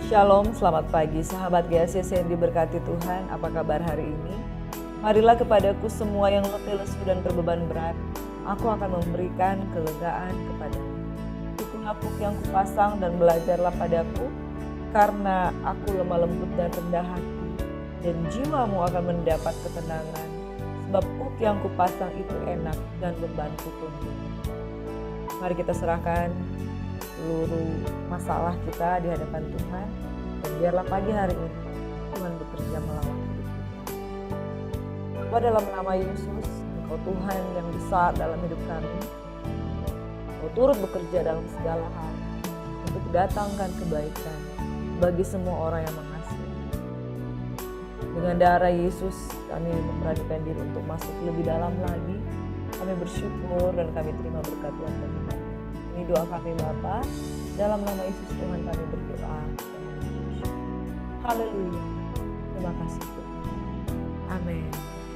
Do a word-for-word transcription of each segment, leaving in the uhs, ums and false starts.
Shalom, selamat pagi sahabat G A C C yang diberkati Tuhan. Apa kabar hari ini? Marilah kepadaku semua yang letih lesu dan berbeban berat, aku akan memberikan kelegaan kepadamu. Ikulah puk yang kupasang dan belajarlah padaku, karena aku lemah lembut dan rendah hati, dan jiwamu akan mendapat ketenangan. Sebab puk yang kupasang itu enak dan bebanku pun ringan. Mari kita serahkan seluruh masalah kita di hadapan Tuhan, dan biarlah pagi hari ini Tuhan bekerja melawan hidup kita. Bapa, dalam nama Yesus, Engkau Tuhan yang besar dalam hidup kami. Engkau turut bekerja dalam segala hal untuk datangkan kebaikan bagi semua orang yang mengasihi. Dengan darah Yesus kami memberanikan diri untuk masuk lebih dalam lagi. Kami bersyukur dan kami terima berkat Tuhan bagi kami. Ini doa kami Bapa, dalam nama Yesus Tuhan kami berdoa. Haleluya. Terima kasih Tuhan. Amin.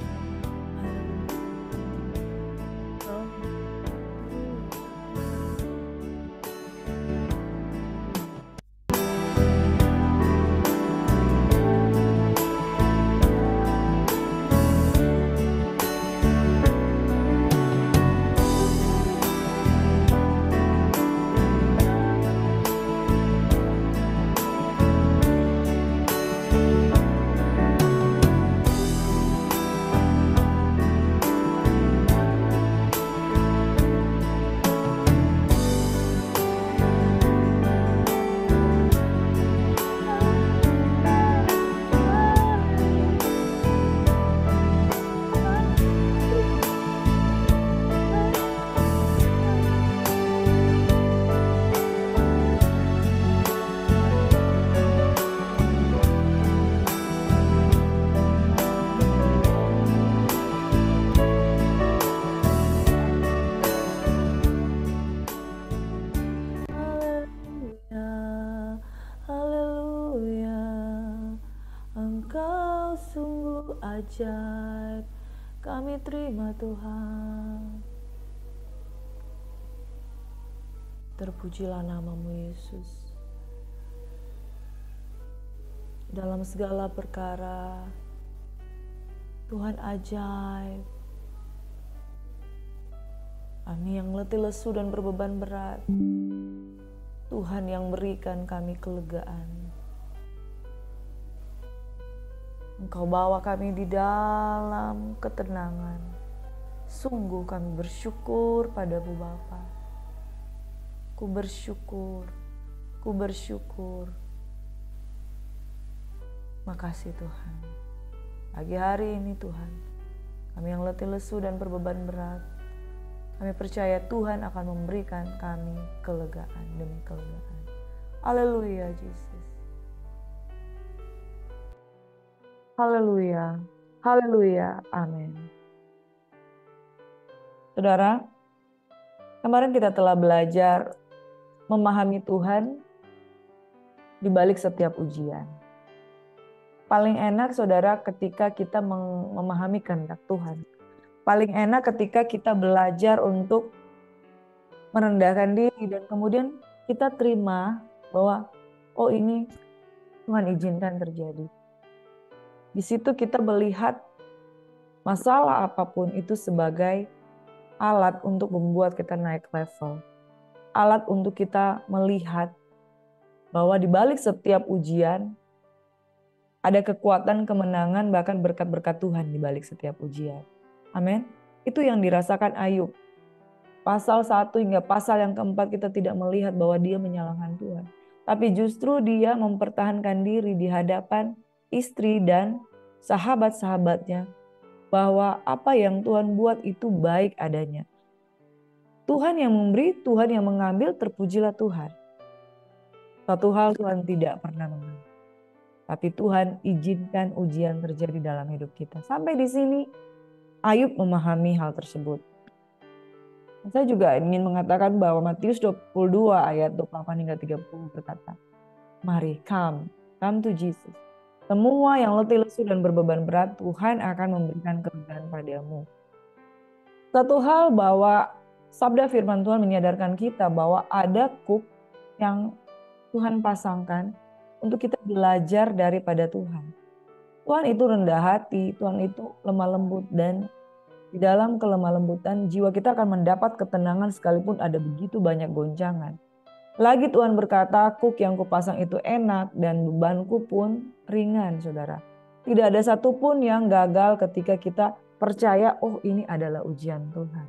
Ajaib, kami terima Tuhan. Terpujilah namamu Yesus. Dalam segala perkara, Tuhan ajaib. Kami yang letih lesu dan berbeban berat, Tuhan yang berikan kami kelegaan. Engkau bawa kami di dalam ketenangan. Sungguh kami bersyukur padamu Bapa. Ku bersyukur, ku bersyukur. Makasih Tuhan. Pagi hari ini Tuhan, kami yang letih lesu dan berbeban berat, kami percaya Tuhan akan memberikan kami kelegaan demi kelegaan. Haleluya Yesus. Haleluya, haleluya, amin. Saudara, kemarin kita telah belajar memahami Tuhan di balik setiap ujian. Paling enak saudara ketika kita memahami kehendak Tuhan. Paling enak ketika kita belajar untuk merendahkan diri dan kemudian kita terima bahwa oh ini Tuhan izinkan terjadi. Di situ kita melihat masalah apapun itu sebagai alat untuk membuat kita naik level. Alat untuk kita melihat bahwa di balik setiap ujian ada kekuatan, kemenangan, bahkan berkat-berkat Tuhan di balik setiap ujian. Amin. Itu yang dirasakan Ayub. Pasal satu hingga pasal yang keempat kita tidak melihat bahwa dia menyalahkan Tuhan. Tapi justru dia mempertahankan diri di hadapan istri dan sahabat-sahabatnya bahwa apa yang Tuhan buat itu baik adanya. Tuhan yang memberi, Tuhan yang mengambil, terpujilah Tuhan. Satu hal Tuhan tidak pernah mengambil. Tapi Tuhan izinkan ujian terjadi dalam hidup kita. Sampai di sini Ayub memahami hal tersebut. Saya juga ingin mengatakan bahwa Matius dua puluh dua ayat dua puluh delapan hingga tiga puluh berkata, mari come, come to Jesus. Semua yang letih lesu dan berbeban berat, Tuhan akan memberikan kelegaan padamu. Satu hal bahwa sabda firman Tuhan menyadarkan kita bahwa ada kuk yang Tuhan pasangkan untuk kita belajar daripada Tuhan. Tuhan itu rendah hati, Tuhan itu lemah lembut, dan di dalam kelemah lembutan jiwa kita akan mendapat ketenangan sekalipun ada begitu banyak goncangan. Lagi Tuhan berkata, kuk yang kupasang itu enak dan bebanku pun ringan, saudara. Tidak ada satupun yang gagal ketika kita percaya, oh ini adalah ujian Tuhan.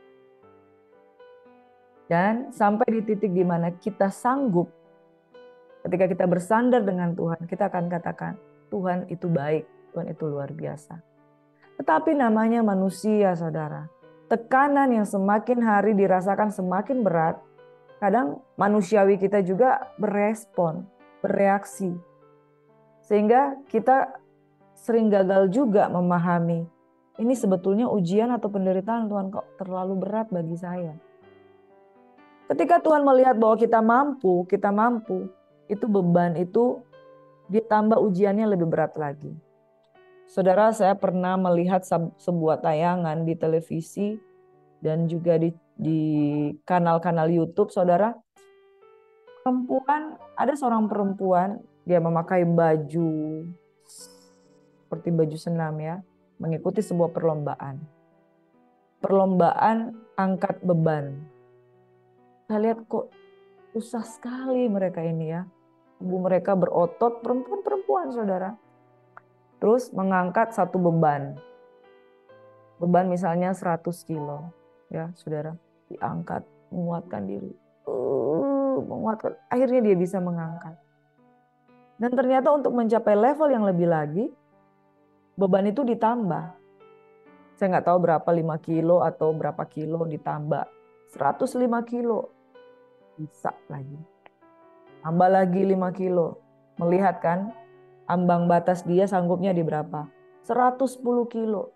Dan sampai di titik di mana kita sanggup, ketika kita bersandar dengan Tuhan, kita akan katakan, Tuhan itu baik, Tuhan itu luar biasa. Tetapi namanya manusia, saudara. Tekanan yang semakin hari dirasakan semakin berat, kadang manusiawi kita juga berespon, bereaksi. Sehingga kita sering gagal juga memahami, ini sebetulnya ujian atau penderitaan Tuhan kok terlalu berat bagi saya. Ketika Tuhan melihat bahwa kita mampu, kita mampu, itu beban itu ditambah ujiannya lebih berat lagi. Saudara, saya pernah melihat sebuah tayangan di televisi dan juga di, di kanal-kanal YouTube, saudara. Perempuan, ada seorang perempuan, dia memakai baju seperti baju senam ya, mengikuti sebuah perlombaan. Perlombaan angkat beban. Saya lihat kok susah sekali mereka ini ya. Ibu mereka berotot, perempuan-perempuan, saudara. Terus mengangkat satu beban. Beban misalnya seratus kilo. Ya, saudara. Diangkat, menguatkan diri. Uh, menguatkan. Akhirnya dia bisa mengangkat. Dan ternyata untuk mencapai level yang lebih lagi, beban itu ditambah. Saya nggak tahu berapa, lima kilo atau berapa kilo ditambah. seratus lima kilo. Bisa lagi. Tambah lagi lima kilo. Melihat kan, ambang batas dia sanggupnya di berapa? seratus sepuluh kilo.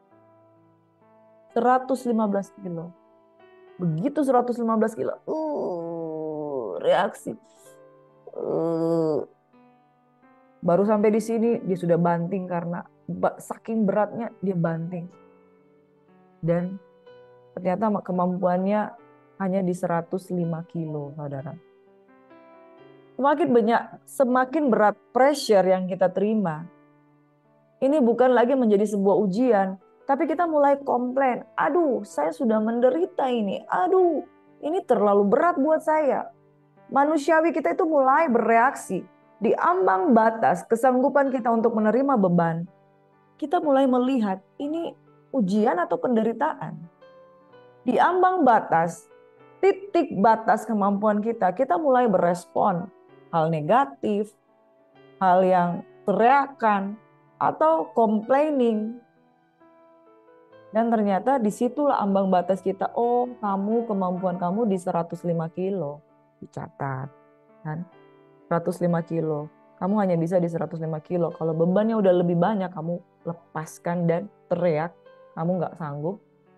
seratus lima belas kilo. Begitu seratus lima belas kilo. Uh, reaksi. Uh. Baru sampai di sini dia sudah banting karena saking beratnya dia banting. Dan ternyata kemampuannya hanya di seratus lima kilo, saudara. Semakin banyak, semakin berat pressure yang kita terima. Ini bukan lagi menjadi sebuah ujian, tapi kita mulai komplain. Aduh, saya sudah menderita ini. Aduh, ini terlalu berat buat saya. Manusiawi kita itu mulai bereaksi. Di ambang batas kesanggupan kita untuk menerima beban, kita mulai melihat ini ujian atau penderitaan. Di ambang batas, titik batas kemampuan kita, kita mulai berespon hal negatif, hal yang teriakan, atau complaining. Dan ternyata disitulah ambang batas kita, oh kamu kemampuan kamu di seratus lima kilo, dicatat. Kan? seratus lima kilo, kamu hanya bisa di seratus lima kilo. Kalau bebannya udah lebih banyak, kamu lepaskan dan teriak, kamu nggak sanggup.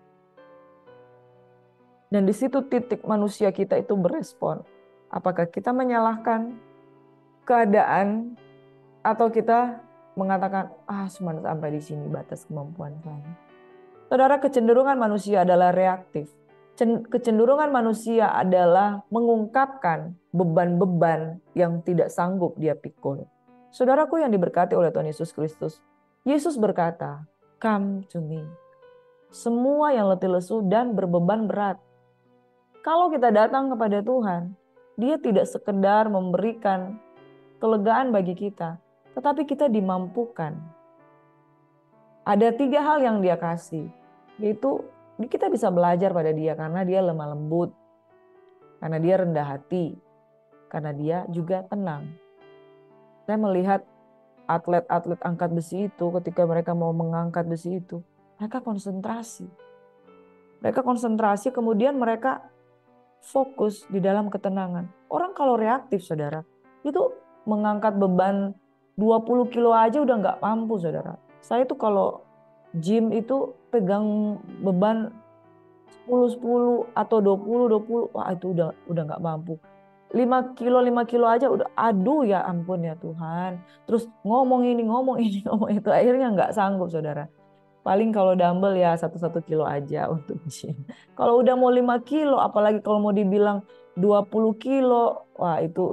Dan di situ titik manusia kita itu berespon. Apakah kita menyalahkan keadaan atau kita mengatakan, ah cuma sampai di sini batas kemampuan saya. Saudara, kecenderungan manusia adalah reaktif. Kecenderungan manusia adalah mengungkapkan beban-beban yang tidak sanggup dia pikul. Saudaraku yang diberkati oleh Tuhan Yesus Kristus, Yesus berkata, come to me. Semua yang letih lesu dan berbeban berat. Kalau kita datang kepada Tuhan, dia tidak sekedar memberikan kelegaan bagi kita, tetapi kita dimampukan. Ada tiga hal yang dia kasih, yaitu kita bisa belajar pada dia karena dia lemah lembut, karena dia rendah hati, karena dia juga tenang. Saya melihat atlet-atlet angkat besi itu ketika mereka mau mengangkat besi itu, mereka konsentrasi. Mereka konsentrasi kemudian mereka fokus di dalam ketenangan. Orang kalau reaktif, saudara, itu mengangkat beban dua puluh kilo aja udah nggak mampu, saudara. Saya tuh kalau gym itu pegang beban sepuluh sepuluh atau dua puluh dua puluh, wah itu udah udah nggak mampu. lima kilo lima kilo aja udah, aduh ya ampun ya Tuhan. Terus ngomong ini ngomong ini ngomong itu, akhirnya nggak sanggup, saudara. Paling kalau dumbbell ya satu satu kilo aja untuk gym. Kalau udah mau lima kilo, apalagi kalau mau dibilang dua puluh kilo, wah itu udah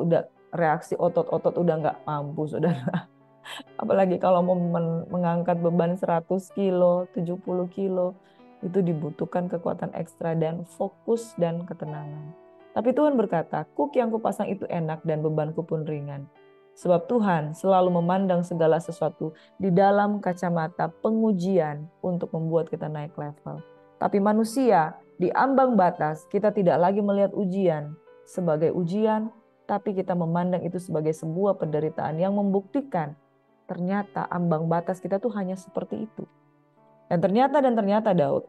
reaksi otot-otot udah nggak mampu, saudara. Apalagi kalau mau mengangkat beban seratus kilo, tujuh puluh kilo, itu dibutuhkan kekuatan ekstra dan fokus dan ketenangan. Tapi Tuhan berkata, kuk yang kupasang itu enak dan bebanku pun ringan. Sebab Tuhan selalu memandang segala sesuatu di dalam kacamata pengujian untuk membuat kita naik level. Tapi manusia di ambang batas, kita tidak lagi melihat ujian sebagai ujian, tapi kita memandang itu sebagai sebuah penderitaan yang membuktikan ternyata ambang batas kita tuh hanya seperti itu. Dan ternyata dan ternyata Daud,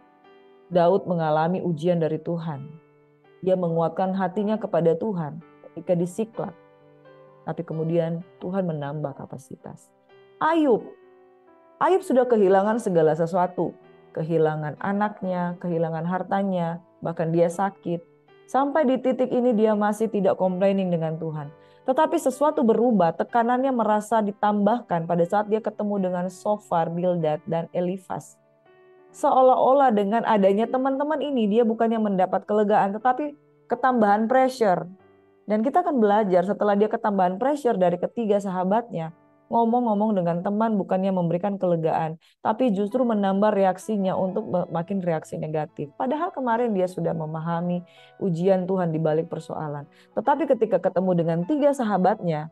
Daud mengalami ujian dari Tuhan. Dia menguatkan hatinya kepada Tuhan ketika di Siklag. Tapi kemudian Tuhan menambah kapasitas. Ayub, Ayub sudah kehilangan segala sesuatu. Kehilangan anaknya, kehilangan hartanya, bahkan dia sakit. Sampai di titik ini dia masih tidak complaining dengan Tuhan. Tetapi sesuatu berubah, tekanannya merasa ditambahkan pada saat dia ketemu dengan Sofar, Bildad, dan Elifaz. Seolah-olah dengan adanya teman-teman ini dia bukannya mendapat kelegaan, tetapi ketambahan pressure. Dan kita akan belajar setelah dia ketambahan pressure dari ketiga sahabatnya, ngomong-ngomong dengan teman bukannya memberikan kelegaan, tapi justru menambah reaksinya untuk makin reaksi negatif. Padahal kemarin dia sudah memahami ujian Tuhan di balik persoalan. Tetapi ketika ketemu dengan tiga sahabatnya,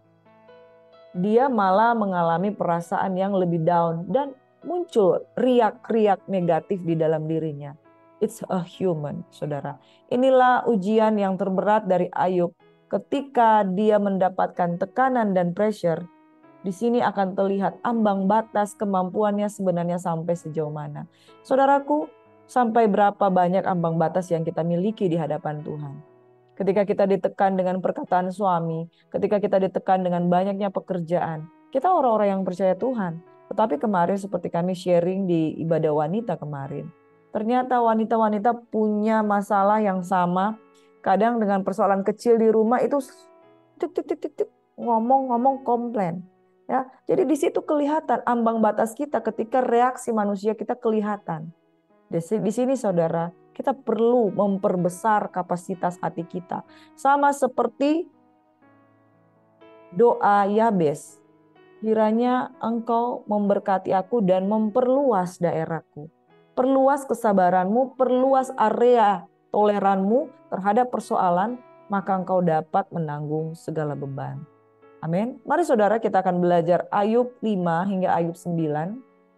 dia malah mengalami perasaan yang lebih down dan muncul riak-riak negatif di dalam dirinya. It's a human, saudara. Inilah ujian yang terberat dari Ayub. Ketika dia mendapatkan tekanan dan pressure, di sini akan terlihat ambang batas kemampuannya sebenarnya sampai sejauh mana. Saudaraku, sampai berapa banyak ambang batas yang kita miliki di hadapan Tuhan. Ketika kita ditekan dengan perkataan suami, ketika kita ditekan dengan banyaknya pekerjaan, kita orang-orang yang percaya Tuhan. Tetapi kemarin seperti kami sharing di ibadah wanita kemarin, ternyata wanita-wanita punya masalah yang sama. Kadang dengan persoalan kecil di rumah itu ngomong-ngomong komplain. Ya, jadi di situ kelihatan ambang batas kita ketika reaksi manusia kita kelihatan. Di sini saudara, kita perlu memperbesar kapasitas hati kita. Sama seperti doa Yabes. Kiranya engkau memberkati aku dan memperluas daerahku. Perluas kesabaranmu, perluas area toleranmu terhadap persoalan, maka engkau dapat menanggung segala beban. Amin. Mari saudara kita akan belajar Ayub lima hingga Ayub sembilan.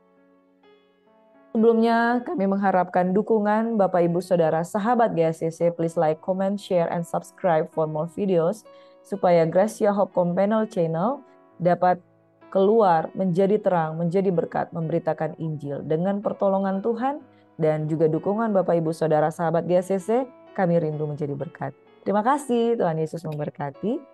Sebelumnya kami mengharapkan dukungan Bapak Ibu Saudara sahabat G A C C. Please like, comment, share, and subscribe for more videos. Supaya Gracia Hope Companel Channel dapat keluar menjadi terang, menjadi berkat, memberitakan Injil. Dengan pertolongan Tuhan dan juga dukungan Bapak Ibu Saudara sahabat G A C C, kami rindu menjadi berkat. Terima kasih, Tuhan Yesus memberkati.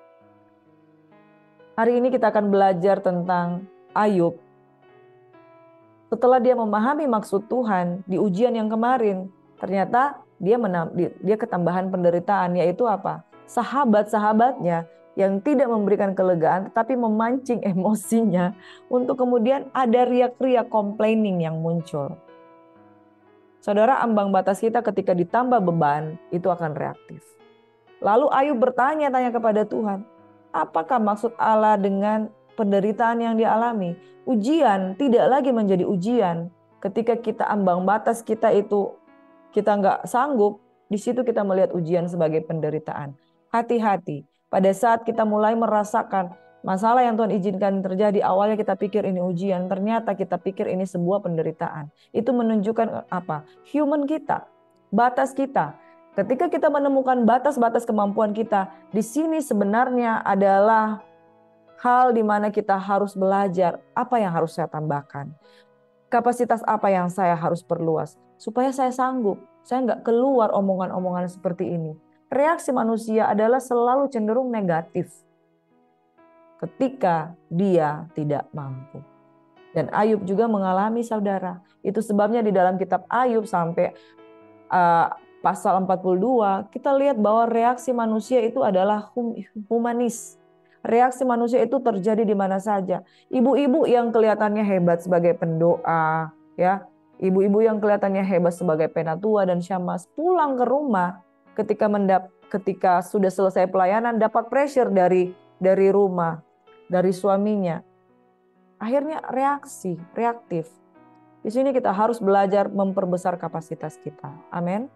Hari ini kita akan belajar tentang Ayub. Setelah dia memahami maksud Tuhan di ujian yang kemarin, ternyata dia menam, dia ketambahan penderitaan, yaitu apa? Sahabat-sahabatnya yang tidak memberikan kelegaan tetapi memancing emosinya untuk kemudian ada riak-riak complaining yang muncul. Saudara, ambang batas kita ketika ditambah beban itu akan reaktif. Lalu Ayub bertanya-tanya kepada Tuhan, apakah maksud Allah dengan penderitaan yang dia alami? Ujian tidak lagi menjadi ujian ketika kita ambang batas kita itu kita nggak sanggup. Di situ kita melihat ujian sebagai penderitaan. Hati-hati pada saat kita mulai merasakan masalah yang Tuhan izinkan terjadi. Awalnya kita pikir ini ujian, ternyata kita pikir ini sebuah penderitaan. Itu menunjukkan apa? Human kita, batas kita. Ketika kita menemukan batas-batas kemampuan kita, di sini sebenarnya adalah hal di mana kita harus belajar apa yang harus saya tambahkan. Kapasitas apa yang saya harus perluas supaya saya sanggup. Saya nggak keluar omongan-omongan seperti ini. Reaksi manusia adalah selalu cenderung negatif ketika dia tidak mampu. Dan Ayub juga mengalami, saudara. Itu sebabnya di dalam kitab Ayub sampai uh, pasal empat puluh dua, kita lihat bahwa reaksi manusia itu adalah hum, humanis. Reaksi manusia itu terjadi di mana saja. Ibu-ibu yang kelihatannya hebat sebagai pendoa, ya, ibu-ibu yang kelihatannya hebat sebagai penatua dan syamas, pulang ke rumah ketika mendap ketika sudah selesai pelayanan dapat pressure dari dari rumah, dari suaminya. Akhirnya reaksi, reaktif. Di sini kita harus belajar memperbesar kapasitas kita. Amin.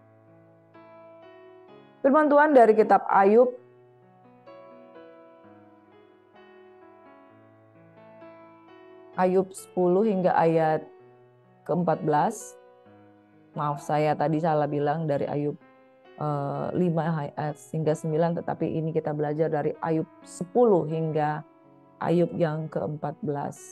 Firman Tuhan dari kitab Ayub Ayub sepuluh hingga ayat keempat belas. Maaf, saya tadi salah bilang dari Ayub uh, lima ayat hingga sembilan, tetapi ini kita belajar dari Ayub sepuluh hingga Ayub yang keempat belas.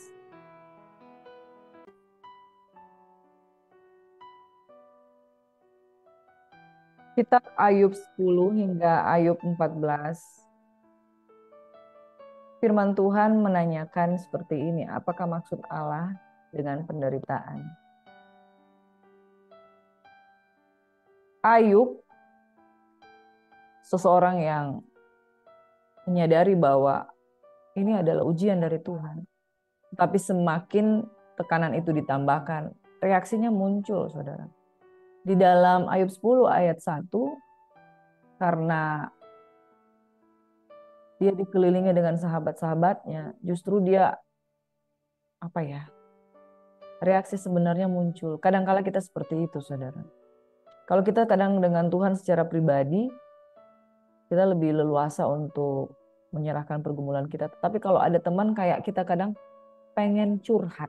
Kitab Ayub sepuluh hingga Ayub empat belas. Firman Tuhan menanyakan seperti ini, apakah maksud Allah dengan penderitaan? Ayub, seseorang yang menyadari bahwa ini adalah ujian dari Tuhan. Tapi semakin tekanan itu ditambahkan, reaksinya muncul, saudara. Di dalam Ayub sepuluh ayat satu, karena dia dikelilingi dengan sahabat-sahabatnya, justru dia apa ya? Reaksi sebenarnya muncul. Kadang-kala kita seperti itu, saudara. Kalau kita kadang dengan Tuhan secara pribadi, kita lebih leluasa untuk menyerahkan pergumulan kita. Tapi kalau ada teman kayak kita kadang pengen curhat.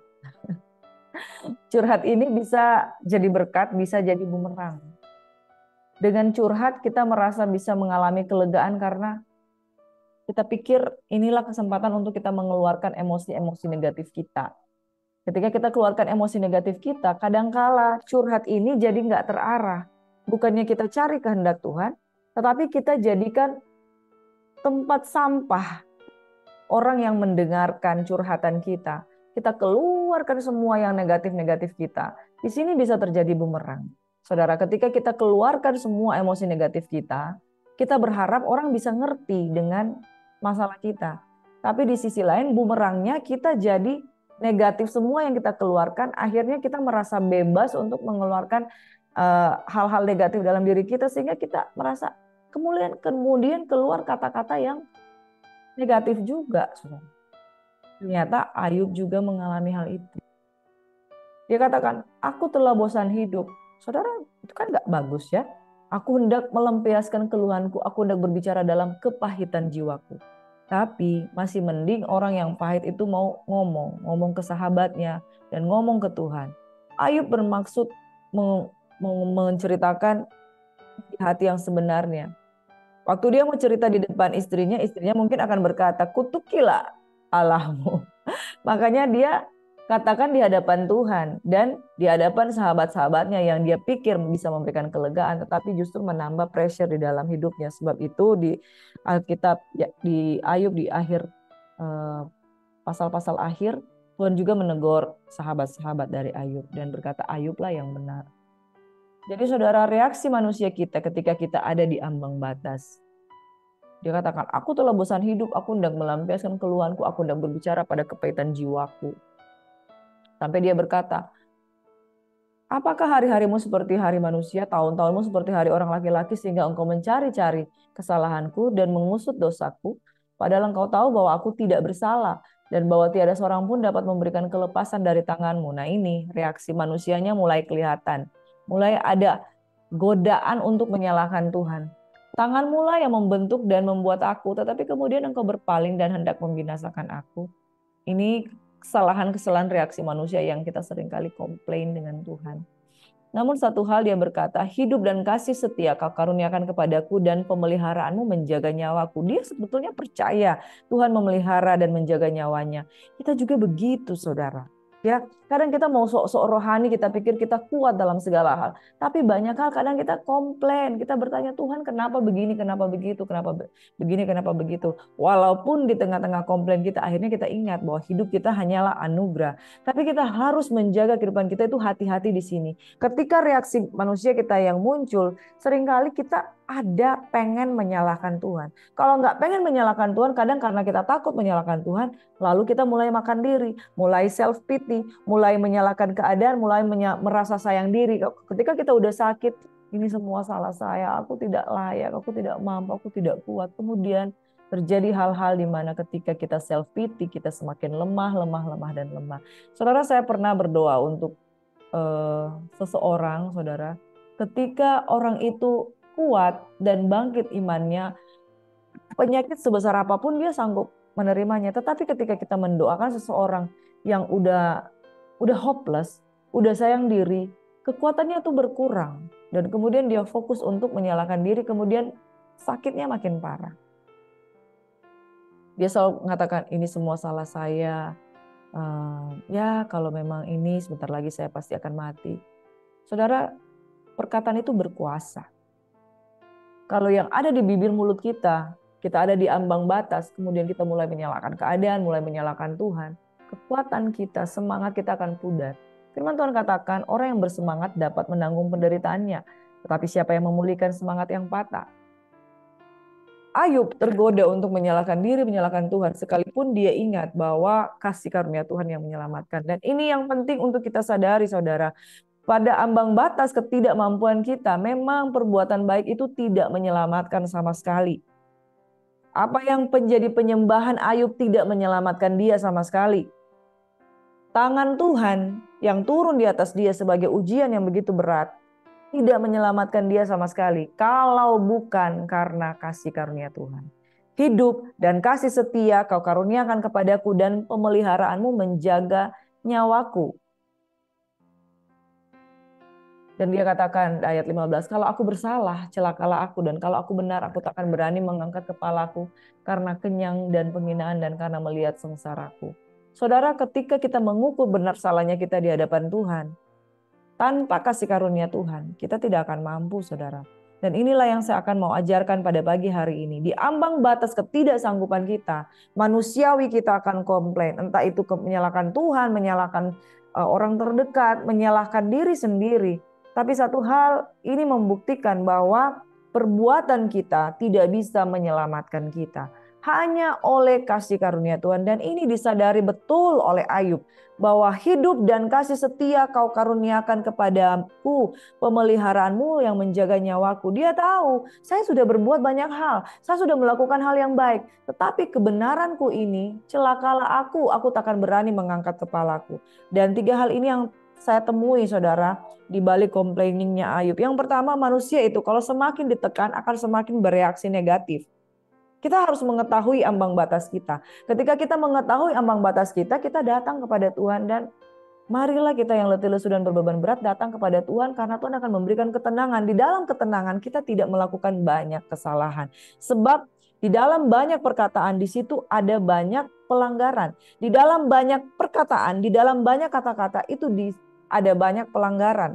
Curhat ini bisa jadi berkat, bisa jadi bumerang. Dengan curhat kita merasa bisa mengalami kelegaan karena kita pikir inilah kesempatan untuk kita mengeluarkan emosi-emosi negatif kita. Ketika kita keluarkan emosi negatif kita, kadangkala curhat ini jadi nggak terarah. Bukannya kita cari kehendak Tuhan, tetapi kita jadikan tempat sampah orang yang mendengarkan curhatan kita. Kita keluarkan semua yang negatif-negatif kita. Di sini bisa terjadi bumerang. Saudara, ketika kita keluarkan semua emosi negatif kita, kita berharap orang bisa ngerti dengan masalah kita. Tapi di sisi lain bumerangnya kita jadi negatif semua yang kita keluarkan. Akhirnya kita merasa bebas untuk mengeluarkan uh, hal-hal negatif dalam diri kita. Sehingga kita merasa kemudian, kemudian keluar kata-kata yang negatif juga. Saudara. Ternyata Ayub juga mengalami hal itu. Dia katakan, aku telah bosan hidup. Saudara, itu kan gak bagus ya. Aku hendak melampiaskan keluhanku, aku hendak berbicara dalam kepahitan jiwaku. Tapi masih mending orang yang pahit itu mau ngomong, ngomong ke sahabatnya dan ngomong ke Tuhan. Ayub bermaksud menceritakan hati yang sebenarnya. Waktu dia mau cerita di depan istrinya, istrinya mungkin akan berkata, kutukilah Allahmu. Makanya dia katakan di hadapan Tuhan dan di hadapan sahabat-sahabatnya yang dia pikir bisa memberikan kelegaan, tetapi justru menambah pressure di dalam hidupnya. Sebab itu di Alkitab, di Ayub di akhir pasal-pasal akhir, Tuhan juga menegur sahabat-sahabat dari Ayub dan berkata Ayublah yang benar. Jadi saudara, reaksi manusia kita ketika kita ada di ambang batas. Dia katakan, aku telah bosan hidup, aku hendak melampiaskan keluhanku, aku hendak berbicara pada kepahitan jiwaku. Sampai dia berkata, apakah hari-harimu seperti hari manusia, tahun-tahunmu seperti hari orang laki-laki, sehingga engkau mencari-cari kesalahanku dan mengusut dosaku, padahal engkau tahu bahwa aku tidak bersalah, dan bahwa tiada seorang pun dapat memberikan kelepasan dari tanganmu. Nah ini reaksi manusianya mulai kelihatan. Mulai ada godaan untuk menyalahkan Tuhan. Tanganmu lah yang membentuk dan membuat aku, tetapi kemudian engkau berpaling dan hendak membinasakan aku. Ini kesalahan-kesalahan reaksi manusia yang kita seringkali komplain dengan Tuhan. Namun satu hal dia berkata, hidup dan kasih setia kau karuniakan kepadaku dan pemeliharaanmu menjaga nyawaku. Dia sebetulnya percaya Tuhan memelihara dan menjaga nyawanya. Kita juga begitu, saudara. Ya, kadang kita mau sok-sok rohani, kita pikir kita kuat dalam segala hal. Tapi banyak hal kadang kita komplain, kita bertanya Tuhan kenapa begini, kenapa begitu, kenapa begini, kenapa begitu. Walaupun di tengah-tengah komplain kita akhirnya kita ingat bahwa hidup kita hanyalah anugerah. Tapi kita harus menjaga kehidupan kita itu hati-hati di sini. Ketika reaksi manusia kita yang muncul, seringkali kita ada pengen menyalahkan Tuhan. Kalau nggak pengen menyalahkan Tuhan, kadang karena kita takut menyalahkan Tuhan, lalu kita mulai makan diri, mulai self pity, mulai menyalahkan keadaan, mulai merasa sayang diri. Ketika kita udah sakit, ini semua salah saya, aku tidak layak, aku tidak mampu, aku tidak kuat. Kemudian terjadi hal-hal di mana ketika kita self pity, kita semakin lemah, lemah, lemah, dan lemah. Saudara, saya pernah berdoa untuk uh, seseorang, saudara. Ketika orang itu kuat dan bangkit imannya, penyakit sebesar apapun dia sanggup menerimanya. Tetapi ketika kita mendoakan seseorang yang udah udah hopeless, udah sayang diri, kekuatannya tuh berkurang. Dan kemudian dia fokus untuk menyalahkan diri, kemudian sakitnya makin parah. Dia selalu mengatakan, ini semua salah saya. Uh, ya kalau memang ini sebentar lagi saya pasti akan mati. Saudara, perkataan itu berkuasa. Kalau yang ada di bibir mulut kita, kita ada di ambang batas, kemudian kita mulai menyalahkan keadaan, mulai menyalahkan Tuhan, kekuatan kita, semangat kita akan pudar. Firman Tuhan katakan, orang yang bersemangat dapat menanggung penderitaannya. Tetapi siapa yang memulihkan semangat yang patah? Ayub tergoda untuk menyalahkan diri, menyalahkan Tuhan. Sekalipun dia ingat bahwa kasih karunia Tuhan yang menyelamatkan. Dan ini yang penting untuk kita sadari, saudara. Pada ambang batas ketidakmampuan kita, memang perbuatan baik itu tidak menyelamatkan sama sekali. Apa yang menjadi penyembahan Ayub tidak menyelamatkan dia sama sekali. Tangan Tuhan yang turun di atas dia sebagai ujian yang begitu berat tidak menyelamatkan dia sama sekali kalau bukan karena kasih karunia Tuhan. Hidup dan kasih setia kau karuniakan kepadaku dan pemeliharaanmu menjaga nyawaku. Dan dia katakan ayat lima belas, kalau aku bersalah, celakalah aku. Dan kalau aku benar, aku tak akan berani mengangkat kepalaku karena kenyang dan penghinaan dan karena melihat sengsaraku. Saudara, ketika kita mengukur benar salahnya kita di hadapan Tuhan, tanpa kasih karunia Tuhan, kita tidak akan mampu, saudara. Dan inilah yang saya akan mau ajarkan pada pagi hari ini. Di ambang batas ketidaksanggupan kita, manusiawi kita akan komplain. Entah itu menyalahkan Tuhan, menyalahkan uh, orang terdekat, menyalahkan diri sendiri. Tapi satu hal ini membuktikan bahwa perbuatan kita tidak bisa menyelamatkan kita. Hanya oleh kasih karunia Tuhan. Dan ini disadari betul oleh Ayub. Bahwa hidup dan kasih setia kau karuniakan kepadaku, pemeliharaanmu yang menjaga nyawaku. Dia tahu, saya sudah berbuat banyak hal. Saya sudah melakukan hal yang baik. Tetapi kebenaranku ini, celakalah aku, aku takkan berani mengangkat kepalaku. Dan tiga hal ini yang saya temui, saudara, di balik komplainingnya Ayub. Yang pertama, manusia itu kalau semakin ditekan akan semakin bereaksi negatif. Kita harus mengetahui ambang batas kita. Ketika kita mengetahui ambang batas kita, kita datang kepada Tuhan dan marilah kita yang letih lesu dan berbeban berat datang kepada Tuhan karena Tuhan akan memberikan ketenangan. Di dalam ketenangan kita tidak melakukan banyak kesalahan. Sebab di dalam banyak perkataan di situ ada banyak pelanggaran. Di dalam banyak perkataan, di dalam banyak kata-kata itu di, ada banyak pelanggaran.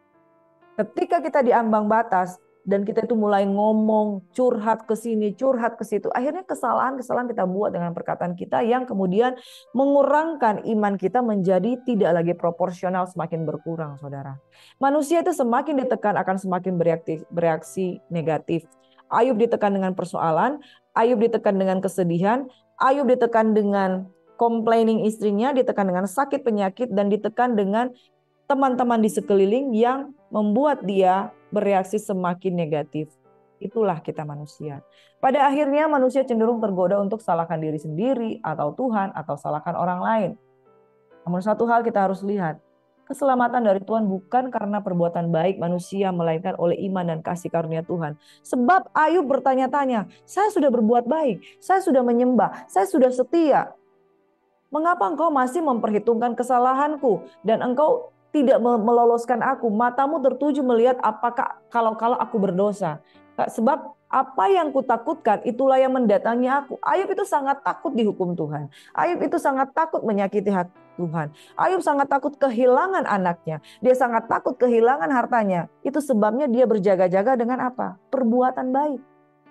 Ketika kita di ambang batas, dan kita itu mulai ngomong, curhat ke sini, curhat ke situ. Akhirnya kesalahan-kesalahan kita buat dengan perkataan kita yang kemudian mengurangkan iman kita menjadi tidak lagi proporsional, semakin berkurang, saudara. Manusia itu semakin ditekan akan semakin bereaksi, bereaksi negatif. Ayub ditekan dengan persoalan, Ayub ditekan dengan kesedihan, Ayub ditekan dengan complaining istrinya, ditekan dengan sakit penyakit, dan ditekan dengan teman-teman di sekeliling yang membuat dia bereaksi semakin negatif. Itulah kita manusia. Pada akhirnya manusia cenderung tergoda untuk salahkan diri sendiri atau Tuhan atau salahkan orang lain. Namun satu hal kita harus lihat. Keselamatan dari Tuhan bukan karena perbuatan baik manusia, melainkan oleh iman dan kasih karunia Tuhan. Sebab Ayub bertanya-tanya, saya sudah berbuat baik, saya sudah menyembah, saya sudah setia. Mengapa engkau masih memperhitungkan kesalahanku dan engkau tidak meloloskan aku? Matamu tertuju melihat apakah kalau-kalau aku berdosa. Sebab apa yang kutakutkan itulah yang mendatangi aku. Ayub itu sangat takut dihukum Tuhan. Ayub itu sangat takut menyakiti hati Tuhan. Ayub sangat takut kehilangan anaknya. Dia sangat takut kehilangan hartanya. Itu sebabnya dia berjaga-jaga dengan apa? Perbuatan baik.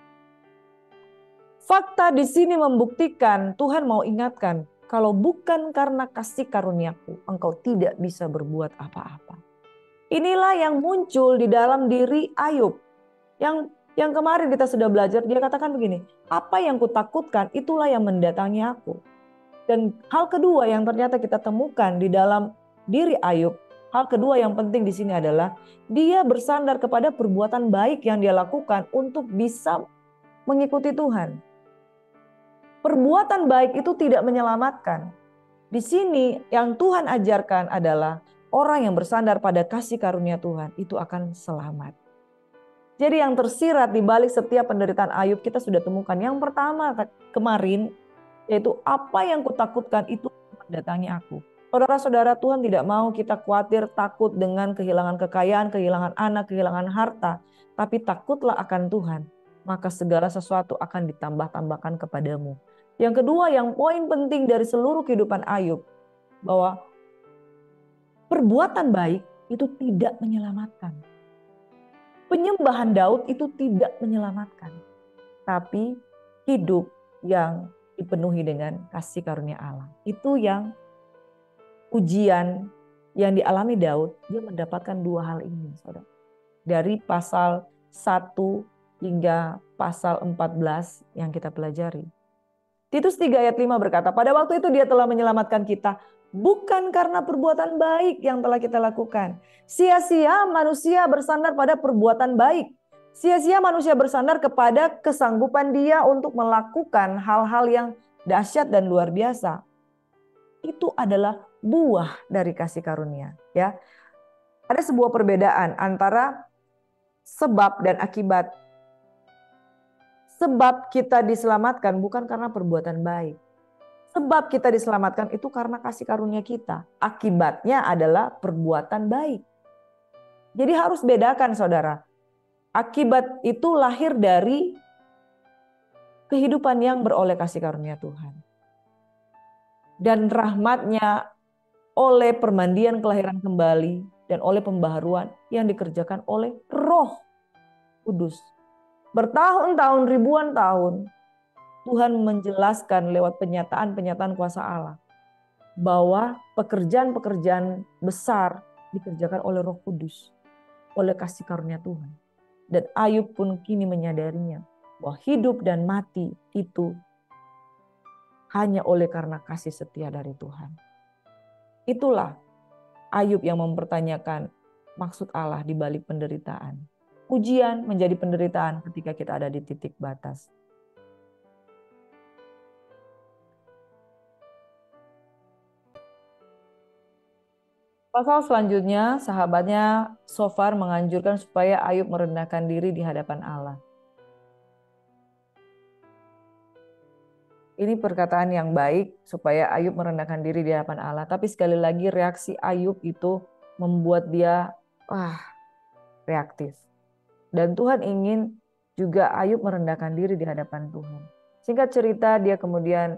Fakta di sini membuktikan Tuhan mau ingatkan. Kalau bukan karena kasih karuniaku, engkau tidak bisa berbuat apa-apa. Inilah yang muncul di dalam diri Ayub. Yang yang kemarin kita sudah belajar, dia katakan begini, apa yang kutakutkan itulah yang mendatangi aku. Dan hal kedua yang ternyata kita temukan di dalam diri Ayub, Hal kedua yang penting di sini adalah dia bersandar kepada perbuatan baik yang dia lakukan untuk bisa mengikuti Tuhan. Perbuatan baik itu tidak menyelamatkan. Di sini yang Tuhan ajarkan adalah orang yang bersandar pada kasih karunia Tuhan itu akan selamat. Jadi yang tersirat di balik setiap penderitaan Ayub kita sudah temukan. Yang pertama kemarin yaitu apa yang kutakutkan itu mendatangi aku. Saudara-saudara, Tuhan tidak mau kita khawatir, takut dengan kehilangan kekayaan, kehilangan anak, kehilangan harta. Tapi takutlah akan Tuhan, maka segala sesuatu akan ditambah-tambahkan kepadamu. Yang kedua, yang poin penting dari seluruh kehidupan Ayub, bahwa perbuatan baik itu tidak menyelamatkan. Penyembahan Daud itu tidak menyelamatkan. Tapi hidup yang dipenuhi dengan kasih karunia Allah. Itu yang ujian yang dialami Daud, dia mendapatkan dua hal ini, saudara. Dari pasal satu hingga pasal empat belas yang kita pelajari. Titus tiga ayat lima berkata, pada waktu itu dia telah menyelamatkan kita, bukan karena perbuatan baik yang telah kita lakukan. Sia-sia manusia bersandar pada perbuatan baik. Sia-sia manusia bersandar kepada kesanggupan dia untuk melakukan hal-hal yang dahsyat dan luar biasa. Itu adalah buah dari kasih karunia, ya. Ada sebuah perbedaan antara sebab dan akibat. Sebab kita diselamatkan bukan karena perbuatan baik. Sebab kita diselamatkan itu karena kasih karunia kita. Akibatnya adalah perbuatan baik. Jadi harus bedakan, saudara. Akibat itu lahir dari kehidupan yang beroleh kasih karunia Tuhan. Dan rahmatnya oleh permandian kelahiran kembali dan oleh pembaharuan yang dikerjakan oleh Roh Kudus. Bertahun-tahun, ribuan tahun, Tuhan menjelaskan lewat penyataan-penyataan kuasa Allah bahwa pekerjaan-pekerjaan besar dikerjakan oleh Roh Kudus, oleh kasih karunia Tuhan. Dan Ayub pun kini menyadarinya bahwa hidup dan mati itu hanya oleh karena kasih setia dari Tuhan. Itulah Ayub yang mempertanyakan maksud Allah di balik penderitaan. Ujian menjadi penderitaan ketika kita ada di titik batas. Pasal selanjutnya, sahabatnya Sofar menganjurkan supaya Ayub merendahkan diri di hadapan Allah. Ini perkataan yang baik supaya Ayub merendahkan diri di hadapan Allah. Tapi sekali lagi reaksi Ayub itu membuat dia wah, reaktif. Dan Tuhan ingin juga Ayub merendahkan diri di hadapan Tuhan. Singkat cerita, dia kemudian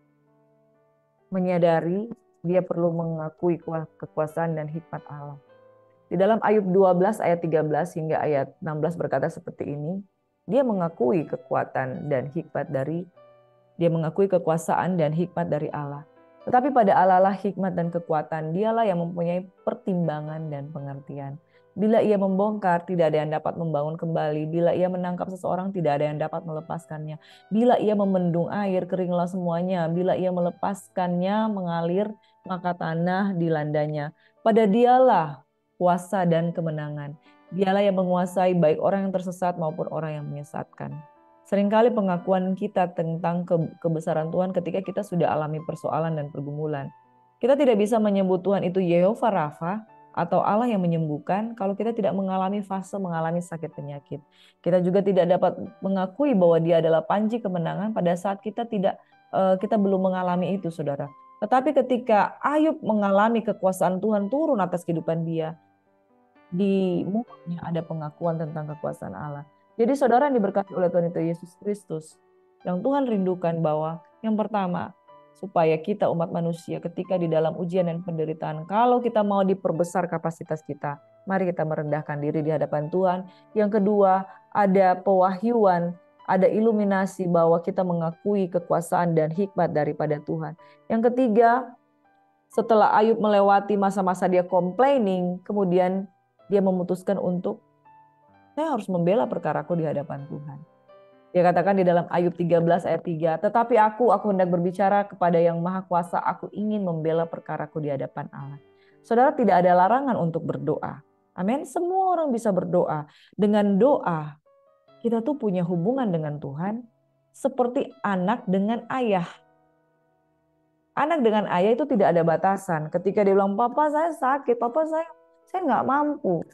menyadari dia perlu mengakui kekuasaan dan hikmat Allah. Di dalam Ayub dua belas ayat tiga belas hingga ayat enam belas berkata seperti ini. Dia mengakui kekuatan dan hikmat dari Dia mengakui kekuasaan dan hikmat dari Allah. Tetapi pada Allah lah hikmat dan kekuatan. Dialah yang mempunyai pertimbangan dan pengertian. Bila ia membongkar, tidak ada yang dapat membangun kembali. Bila ia menangkap seseorang, tidak ada yang dapat melepaskannya. Bila ia memendung air, keringlah semuanya. Bila ia melepaskannya mengalir, maka tanah dilandanya. Pada dialah kuasa dan kemenangan. Dialah yang menguasai baik orang yang tersesat maupun orang yang menyesatkan. Seringkali pengakuan kita tentang kebesaran Tuhan ketika kita sudah alami persoalan dan pergumulan. Kita tidak bisa menyebut Tuhan itu Yehova Rafa atau Allah yang menyembuhkan kalau kita tidak mengalami fase mengalami sakit penyakit. Kita juga tidak dapat mengakui bahwa Dia adalah panji kemenangan pada saat kita tidak kita belum mengalami itu, saudara. Tetapi ketika Ayub mengalami kekuasaan Tuhan turun atas kehidupan dia, di mulutnya ada pengakuan tentang kekuasaan Allah. Jadi saudara yang diberkati oleh Tuhan itu Yesus Kristus, yang Tuhan rindukan bahwa yang pertama, supaya kita umat manusia ketika di dalam ujian dan penderitaan, kalau kita mau diperbesar kapasitas kita, mari kita merendahkan diri di hadapan Tuhan. Yang kedua, ada pewahyuan, ada iluminasi bahwa kita mengakui kekuasaan dan hikmat daripada Tuhan. Yang ketiga, setelah Ayub melewati masa-masa dia complaining, kemudian dia memutuskan untuk saya harus membela perkaraku di hadapan Tuhan. Dia katakan di dalam Ayub tiga belas ayat tiga, tetapi aku, aku hendak berbicara kepada yang maha kuasa, aku ingin membela perkaraku di hadapan Allah. Saudara, tidak ada larangan untuk berdoa. Amin. Semua orang bisa berdoa. Dengan doa, kita tuh punya hubungan dengan Tuhan seperti anak dengan ayah. Anak dengan ayah itu tidak ada batasan. Ketika dia bilang, papa saya sakit, papa saya saya nggak mampu.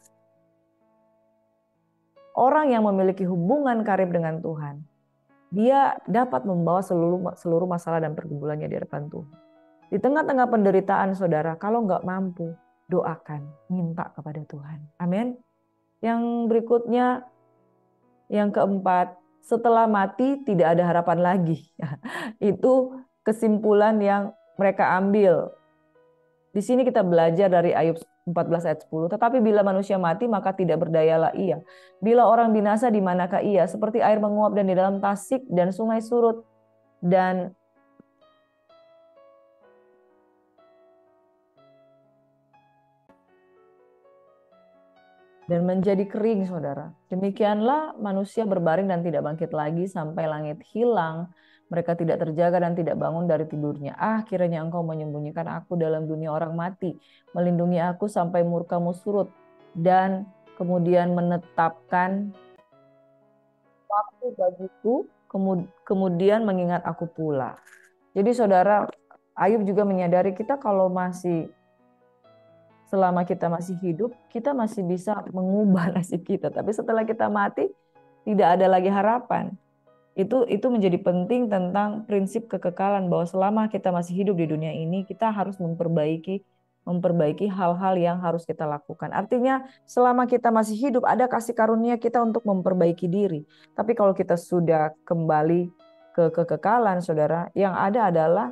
Orang yang memiliki hubungan karib dengan Tuhan, dia dapat membawa seluruh seluruh masalah dan pergumulannya di hadapan Tuhan. Di tengah-tengah penderitaan saudara, kalau nggak mampu, doakan, minta kepada Tuhan. Amin. Yang berikutnya, yang keempat, setelah mati tidak ada harapan lagi. Itu kesimpulan yang mereka ambil. Di sini kita belajar dari Ayub empat belas ayat sepuluh. Tetapi bila manusia mati maka tidak berdayalah ia. Bila orang binasa di manakah ia? Seperti air menguap dan di dalam tasik dan sungai surut. Dan dan menjadi kering, saudara. Demikianlah manusia berbaring dan tidak bangkit lagi sampai langit hilang. Mereka tidak terjaga dan tidak bangun dari tidurnya. Ah, kiranya engkau menyembunyikan aku dalam dunia orang mati. Melindungi aku sampai murkamu surut. Dan kemudian menetapkan waktu bagiku, kemudian mengingat aku pula. Jadi saudara, Ayub juga menyadari kita kalau masih selama kita masih hidup, kita masih bisa mengubah nasib kita. Tapi setelah kita mati, tidak ada lagi harapan. Itu itu menjadi penting tentang prinsip kekekalan bahwa selama kita masih hidup di dunia ini, kita harus memperbaiki memperbaiki hal-hal yang harus kita lakukan. Artinya selama kita masih hidup ada kasih karunia kita untuk memperbaiki diri. Tapi kalau kita sudah kembali ke kekekalan, saudara, yang ada adalah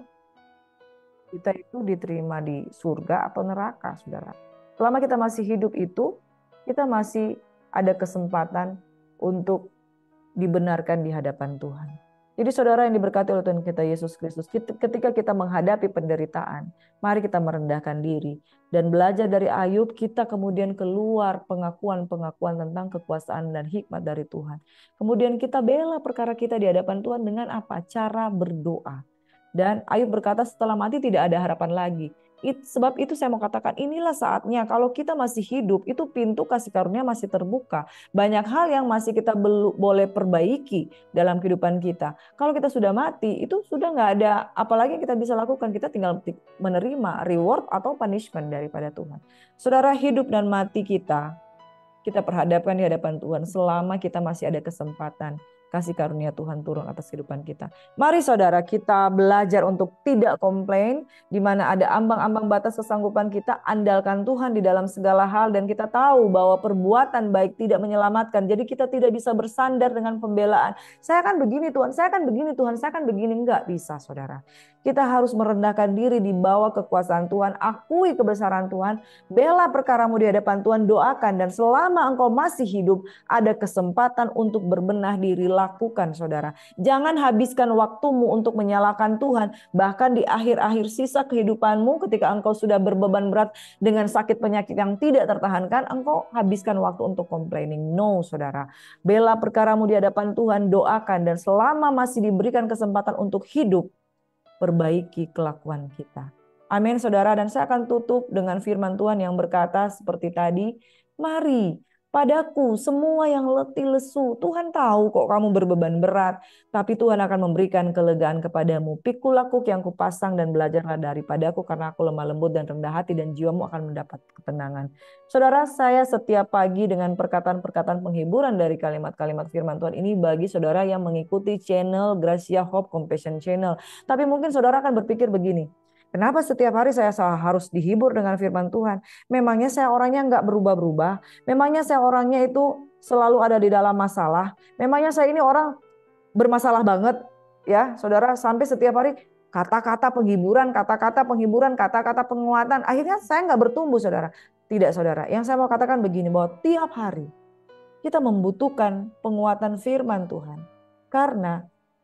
kita itu diterima di surga atau neraka, saudara. Selama kita masih hidup itu, kita masih ada kesempatan untuk dibenarkan di hadapan Tuhan. Jadi saudara yang diberkati oleh Tuhan kita Yesus Kristus, ketika kita menghadapi penderitaan, mari kita merendahkan diri dan belajar dari Ayub, kita kemudian keluar pengakuan-pengakuan tentang kekuasaan dan hikmat dari Tuhan. Kemudian kita bela perkara kita di hadapan Tuhan dengan apa? Cara berdoa. Dan Ayub berkata setelah mati tidak ada harapan lagi. It, sebab itu saya mau katakan inilah saatnya kalau kita masih hidup itu pintu kasih karunia masih terbuka. Banyak hal yang masih kita belu, boleh perbaiki dalam kehidupan kita. Kalau kita sudah mati itu sudah nggak ada apalagi yang kita bisa lakukan. Kita tinggal menerima reward atau punishment daripada Tuhan. Saudara, hidup dan mati kita kita perhadapkan di hadapan Tuhan selama kita masih ada kesempatan. Kasih karunia Tuhan turun atas kehidupan kita. Mari saudara kita belajar untuk tidak komplain. Di mana ada ambang-ambang batas kesanggupan kita. Andalkan Tuhan di dalam segala hal. Dan kita tahu bahwa perbuatan baik tidak menyelamatkan. Jadi kita tidak bisa bersandar dengan pembelaan. Saya akan begini Tuhan, saya akan begini Tuhan, saya akan begini. Enggak bisa saudara. Kita harus merendahkan diri di bawah kekuasaan Tuhan. Akui kebesaran Tuhan. Bela perkaramu di hadapan Tuhan. Doakan. Dan selama engkau masih hidup ada kesempatan untuk berbenah diri. Lakukan saudara. Jangan habiskan waktumu untuk menyalahkan Tuhan. Bahkan di akhir-akhir sisa kehidupanmu ketika engkau sudah berbeban berat dengan sakit penyakit yang tidak tertahankan, engkau habiskan waktu untuk complaining. No saudara. Bela perkaramu di hadapan Tuhan, doakan. Dan selama masih diberikan kesempatan untuk hidup, perbaiki kelakuan kita. Amin saudara. Dan saya akan tutup dengan firman Tuhan yang berkata seperti tadi, mari padaku semua yang letih lesu. Tuhan tahu kok kamu berbeban berat, tapi Tuhan akan memberikan kelegaan kepadamu. Pikul laku yang kupasang dan belajarlah daripadaku karena aku lemah lembut dan rendah hati dan jiwamu akan mendapat ketenangan. Saudara, saya setiap pagi dengan perkataan-perkataan penghiburan dari kalimat-kalimat firman Tuhan ini bagi saudara yang mengikuti channel Gracia Hope Compassion Channel. Tapi mungkin saudara akan berpikir begini, kenapa setiap hari saya harus dihibur dengan firman Tuhan? Memangnya saya orangnya nggak berubah-berubah? Memangnya saya orangnya itu selalu ada di dalam masalah? Memangnya saya ini orang bermasalah banget? Ya saudara, sampai setiap hari kata-kata penghiburan, kata-kata penghiburan, kata-kata penguatan. Akhirnya saya nggak bertumbuh saudara. Tidak saudara, yang saya mau katakan begini, bahwa tiap hari kita membutuhkan penguatan firman Tuhan. Karena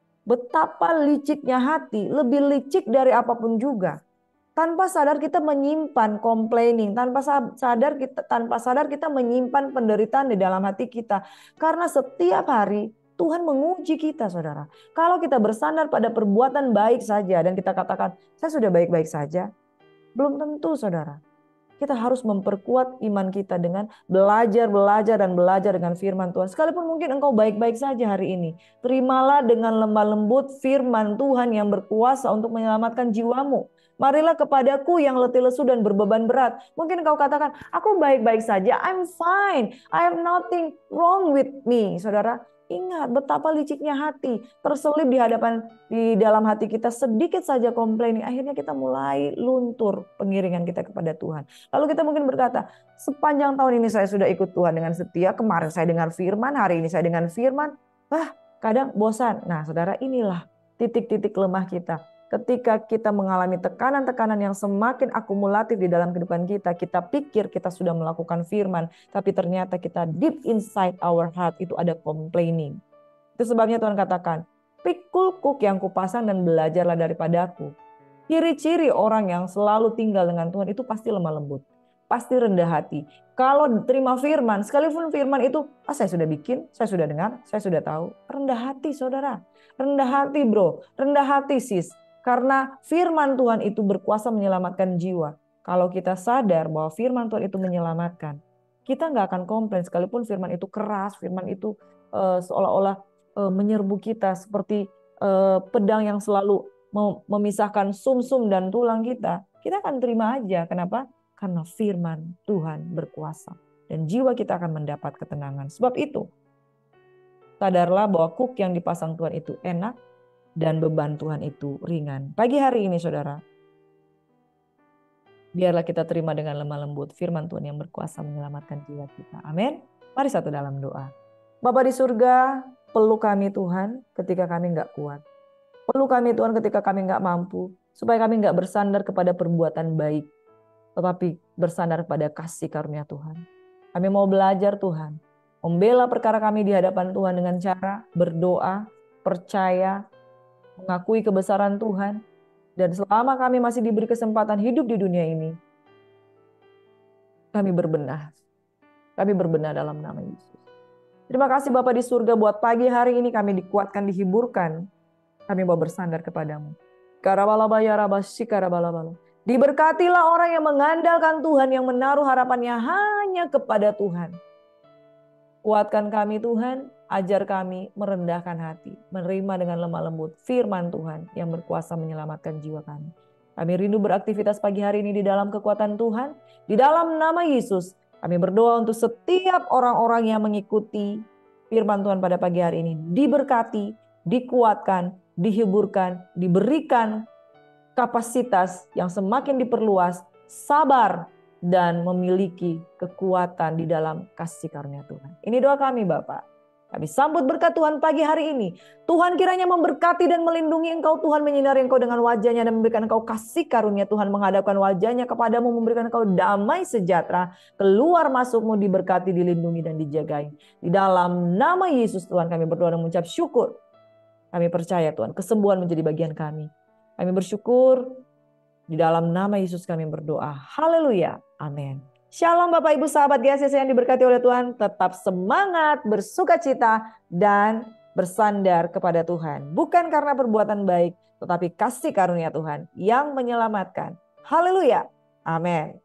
betapa liciknya hati, lebih licik dari apapun juga. Tanpa sadar kita menyimpan complaining, tanpa sadar kita tanpa sadar kita menyimpan penderitaan di dalam hati kita. Karena setiap hari Tuhan menguji kita, saudara. Kalau kita bersandar pada perbuatan baik saja dan kita katakan, saya sudah baik-baik saja, belum tentu, saudara. Kita harus memperkuat iman kita dengan belajar, belajar, dan belajar dengan firman Tuhan. Sekalipun mungkin engkau baik-baik saja hari ini, terimalah dengan lemah lembut firman Tuhan yang berkuasa untuk menyelamatkan jiwamu. Marilah kepadaku yang letih lesu dan berbeban berat. Mungkin kau katakan, aku baik-baik saja, I'm fine, I have nothing wrong with me. Saudara, ingat betapa liciknya hati, terselip di hadapan, di dalam hati kita sedikit saja complaining. Akhirnya kita mulai luntur pengiringan kita kepada Tuhan. Lalu kita mungkin berkata, sepanjang tahun ini saya sudah ikut Tuhan dengan setia. Kemarin saya dengar firman, hari ini saya dengar firman. Wah, kadang bosan. Nah saudara, inilah titik-titik lemah kita. Ketika kita mengalami tekanan-tekanan yang semakin akumulatif di dalam kehidupan kita, kita pikir kita sudah melakukan firman, tapi ternyata kita deep inside our heart itu ada complaining. Itu sebabnya Tuhan katakan, pikul kuk yang kupasang dan belajarlah daripadaku. Ciri-ciri orang yang selalu tinggal dengan Tuhan itu pasti lemah lembut, pasti rendah hati. Kalau terima firman, sekalipun firman itu, ah saya sudah bikin, saya sudah dengar, saya sudah tahu. Rendah hati saudara, rendah hati bro, rendah hati sis. Karena firman Tuhan itu berkuasa menyelamatkan jiwa. Kalau kita sadar bahwa firman Tuhan itu menyelamatkan, kita nggak akan komplain sekalipun firman itu keras, firman itu uh, seolah-olah uh, menyerbu kita seperti uh, pedang yang selalu memisahkan sumsum dan tulang kita. Kita akan terima aja. Kenapa? Karena firman Tuhan berkuasa. Dan jiwa kita akan mendapat ketenangan. Sebab itu, sadarlah bahwa kuk yang dipasang Tuhan itu enak, dan beban Tuhan itu ringan. Pagi hari ini saudara, biarlah kita terima dengan lemah lembut firman Tuhan yang berkuasa menyelamatkan jiwa kita. Amin. Mari satu dalam doa. Bapa di surga, peluk kami Tuhan ketika kami nggak kuat. Peluk kami Tuhan ketika kami nggak mampu. Supaya kami nggak bersandar kepada perbuatan baik, tetapi bersandar pada kasih karunia Tuhan. Kami mau belajar Tuhan, membela perkara kami di hadapan Tuhan dengan cara berdoa, percaya, mengakui kebesaran Tuhan, dan selama kami masih diberi kesempatan hidup di dunia ini, kami berbenah. Kami berbenah dalam nama Yesus. Terima kasih Bapa di surga buat pagi hari ini kami dikuatkan, dihiburkan. Kami mau bersandar kepadamu. Diberkatilah orang yang mengandalkan Tuhan, yang menaruh harapannya hanya kepada Tuhan. Kuatkan kami Tuhan, ajar kami merendahkan hati, menerima dengan lemah lembut firman Tuhan yang berkuasa menyelamatkan jiwa kami. Kami rindu beraktivitas pagi hari ini di dalam kekuatan Tuhan. Di dalam nama Yesus, kami berdoa untuk setiap orang-orang yang mengikuti firman Tuhan pada pagi hari ini. Diberkati, dikuatkan, dihiburkan, diberikan kapasitas yang semakin diperluas, sabar, dan memiliki kekuatan di dalam kasih karunia Tuhan. Ini doa kami Bapak. Kami sambut berkat Tuhan pagi hari ini. Tuhan kiranya memberkati dan melindungi engkau. Tuhan menyinari engkau dengan wajahnya dan memberikan engkau kasih karunia. Tuhan menghadapkan wajahnya kepadamu, memberikan engkau damai sejahtera. Keluar masukmu diberkati, dilindungi dan dijagai. Di dalam nama Yesus Tuhan kami berdoa dan mengucap syukur. Kami percaya Tuhan kesembuhan menjadi bagian kami. Kami bersyukur. Di dalam nama Yesus kami berdoa. Haleluya. Amin. Shalom Bapak Ibu sahabat G A C C yang diberkati oleh Tuhan. Tetap semangat, bersuka cita, dan bersandar kepada Tuhan. Bukan karena perbuatan baik, tetapi kasih karunia Tuhan yang menyelamatkan. Haleluya. Amin.